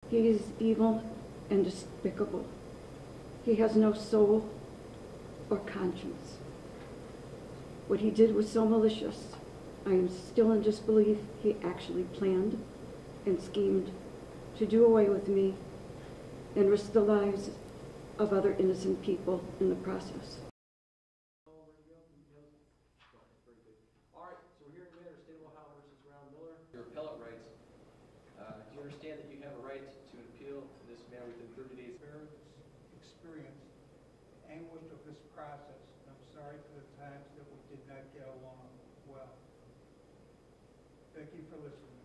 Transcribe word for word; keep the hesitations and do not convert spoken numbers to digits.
He is evil and despicable. He has no soul or conscience. What he did was so malicious. I am still in disbelief he actually planned and schemed to do away with me and risk the lives of other innocent people in the process. All right, so we're hearing the matter of State of Ohio versus Brown Miller. Your appellate rights. Uh, do you understand that you have a right to an appeal to this matter within thirty days? Experience, anguish of this process. I'm sorry for the times that we did not get along well. Thank you for listening.